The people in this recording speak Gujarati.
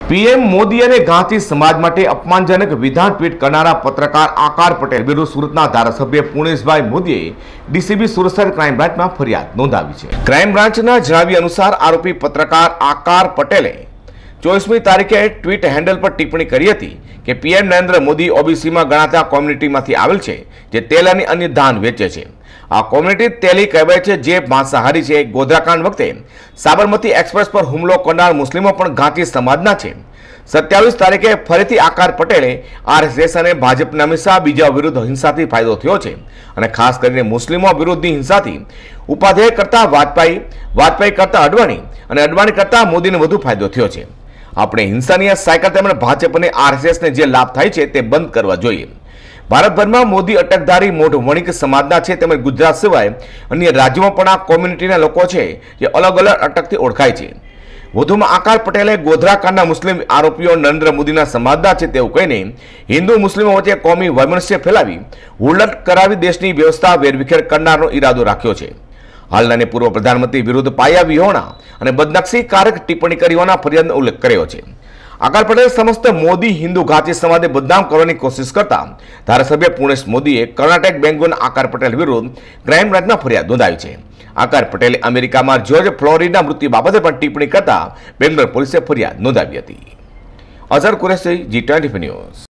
પીએમ મોદી અને ગાંધી સમાજ માટે અપમાનજનક વિધાન ટ્વીટ કરનારા પત્રકાર આકાર પટેલ વિરુદ્ધ સુરતના ધારાસભ્ય પુણેશભાઈ મોદીએ ડીસીબી સુરત ક્રાઇમ બ્રાન્ચમાં ફરિયાદ નોંધાવી છે। ક્રાઇમ બ્રાન્ચના જણાવ્યા અનુસાર આરોપી પત્રકાર આકાર પટેલે 24મી તારીખે ટ્વીટ હેન્ડલ પર ટિપ્પણી કરી હતી કે પીએમ નરેન્દ્ર મોદી ઓબીસીમાં ગણાતા કોમ્યુનિટીમાંથી આવેલ છે જે તેલ અને અન્ય ધાન વેચે છે। આ કોમ્યુનિટી તેલી કહેવાય છે જે માંસાહારી છે। ગોધરાકાંડ વખતે સાબરમતી એક્સપ્રેસ પર હુમલો કરનાર મુસ્લિમો પણ ગાંધી સમાજના છે। 27 તારીખે ફરીથી આકાર પટેલે આરએસએસ અને ભાજપના હંમેશા બીજા વિરુદ્ધ હિંસાથી ફાયદો થયો છે અને ખાસ કરીને મુસ્લિમો વિરુદ્ધની હિંસાથી ઉપાધ્યાય કરતા વાજપેયી કરતા અડવાણી અને અડવાણી કરતા મોદીને વધુ ફાયદો થયો છે। આપણે હિંસાની આ સાયકલ તેમજ ભાજપ અને આરએસએસને જે લાભ થાય છે તે બંધ કરવા જોઈએ। ભારતભરમાં મોદી અટકધારી મોઢ વણિક સમાજના છે તેમજ ગુજરાત સિવાય અન્ય રાજ્યોમાં પણ આ કોમ્યુનિટીના લોકો છે જે અલગ અલગ અટકથી ઓળખાય છે। વધુમાં આકાર પટેલે ગોધરાકાંડના મુસ્લિમ આરોપીઓ નરેન્દ્ર મોદીના સમાજના છે તેવું કહીને હિન્દુ મુસ્લિમો વચ્ચે કોમી વૈમનસ્ય ફેલાવી હુલ્લડ કરાવી દેશની વ્યવસ્થા વેરવિખેર કરનારનો ઈરાદો રાખ્યો છે। હાલના અને પૂર્વ પ્રધાનમંત્રી વિરુદ્ધ પાયા વિહોણા અને બદનક્ષીકારક ટિપ્પણી કરી હોવાના ફરિયાદનો ઉલ્લેખ કર્યો છે। આકાર પટેલ સમસ્ત મોદી હિન્દુ ઘાતી સમાજને બદનામ કરવાની કોશિશ કરતા ધારાસભ્ય પુણેશ મોદીએ કર્ણાટક બેંગલોરના આકાર પટેલ વિરુદ્ધ ક્રાઇમ બ્રાન્ચમાં ફરિયાદ નોંધાવી છે। આકાર પટેલે અમેરિકામાં જ્યોર્જ ફ્લોરિડના મૃત્યુ બાબતે પણ ટિપ્પણી કરતા બેંગ્લોર પોલીસે ફરિયાદ નોંધાવી હતી। Azhar Qureshi, G20 news.